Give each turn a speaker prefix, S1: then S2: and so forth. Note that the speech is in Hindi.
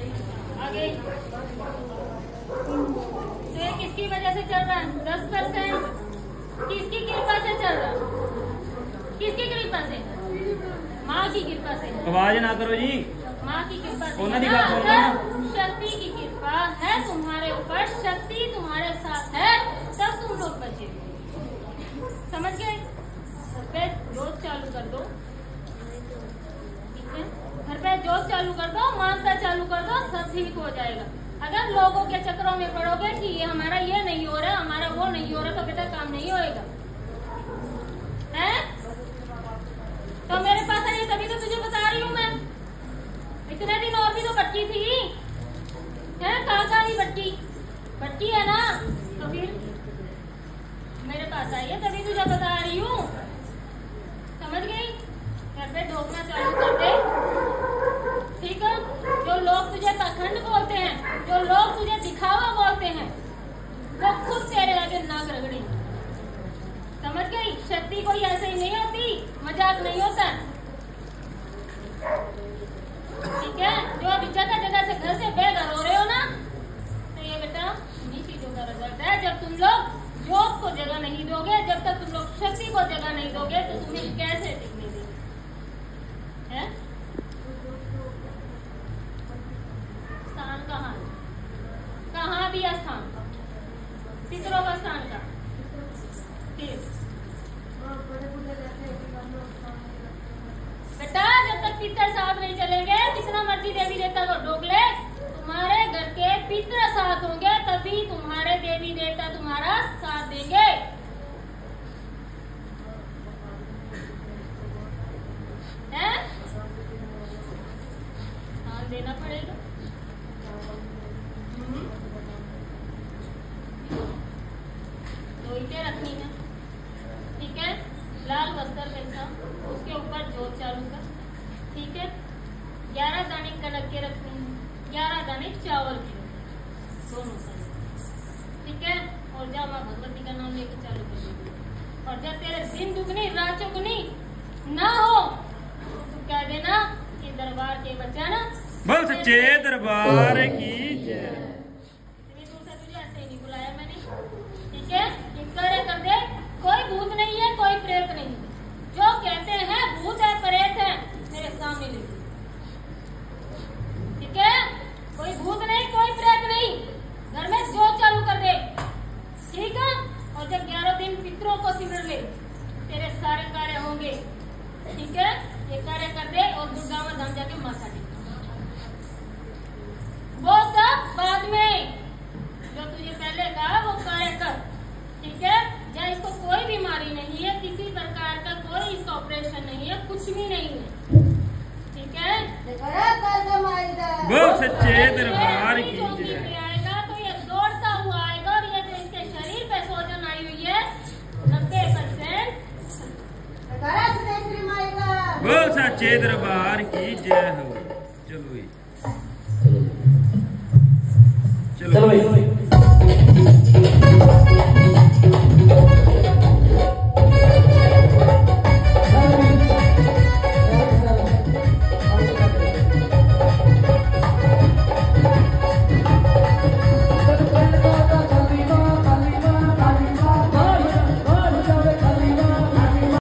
S1: आगे तो ये किसकी वजह से चल रहा है? 10%। किसकी कृपा से चल रहा है? किसकी कृपा से? माँ की कृपा से।
S2: आवाज ना करो जी।
S1: माँ की कृपा से। शक्ति की कृपा है तुम्हारे ऊपर, शक्ति तुम्हारे साथ है, तब तुम लोग बचे। समझ गए? घर पे जोत चालू कर दो, ठीक है? घर पे जोत चालू कर दो, मानता चालू कर दो, सब ठीक हो जाएगा। अगर लोगों के चक्रों में पड़ोगे कि ये हमारा ये नहीं हो रहा, हमारा वो नहीं हो रहा, तो बेटा काम नहीं होएगा। है? तो मेरे पास आई, तभी तो तुझे बता रही हूँ मैं। इतने दिन और भी तो बच्ची थी, है? कहाँ भी बच्ची है ना, तो फिर मेरे पास आई है, तभी तुझे बता रही हूँ। समझ गई? घर पे ढोकना चालू कर दे, ठीक है? जो लोग तुझे पाखंड बोलते हैं, जो लोग तुझे दिखावा बोलते हैं, वो खुद तेरे आगे नाक रगड़ेंगे। समझ गई? शक्ति कोई ऐसे ही नहीं होती, मजाक नहीं होता, ठीक है? जो अभी जगह जगह से घर से बेघर हो रहे हो ना, तो ये बेटा इन्हीं चीजों का रिजल्ट है। जब तुम लोग जोत को जगह नहीं दोगे, जब तक तुम लोग शक्ति को जगह नहीं दोगे, तो तुम्हें कैसे टिकने देंगे? है? स्थान कहाँ दिया स्थान? पितरों का स्थान का बेटा, जब तक पितर साथ नहीं चलेंगे, कितना मर्जी देवी देवता को ढोक ले, तुम्हारे घर के पितर साथ होंगे, तभी तुम्हारे देवी देवता तुम्हारा साथ देंगे। हैं? ध्यान देना पड़ेगा। तो इसे रखनी है, ठीक है? लाल वस्त्र पहना, उसके ऊपर जोत चालू कर, ठीक है? 11 दाने कनक के रखनी है, 11 दाने चावल के, दोनों साइड, ठीक है? और जा माँ भगवती का नाम लेके चालू कर। और जब तेरे दिन दुगनी रात चौगुनी ना हो, तो कह देना कि दरबार के बच्चा
S2: बोल सच्चे दरबार की जय।
S1: इतनी दूर से तुझे ऐसे ही नहीं बुलाया मैंने, ठीक है? कार्य कर दे। कोई भूत नहीं है, कोई प्रेत नहीं है। जो कहते हैं भूत है, प्रेत है, मेरे सामने ले, ठीक है? कोई भूत नहीं, कोई प्रेत नहीं। घर में जोत चालू कर दे, ठीक है? और जब 11 दिन पितरों को सिमर ले, तेरे सारे कार्य होंगे, ठीक है? ये कार्य कर दे और दुर्गावन धाम जाके माथा टेक। वो सब बाद में, जो तुझे पहले कहा वो कार्य कर, ठीक है? या इसको कोई बीमारी नहीं है, किसी प्रकार का कोई इसका ऑपरेशन नहीं है, कुछ भी नहीं है, ठीक है?
S2: वो सच्चे दरबार की जय।
S1: आएगा तो ये दौड़ता हुआ आएगा, और ये जो इसके शरीर पे सोजन आई हुई है 90%।
S2: वो सच्चे दरबार की जय हो। चलो
S3: चलो भाई।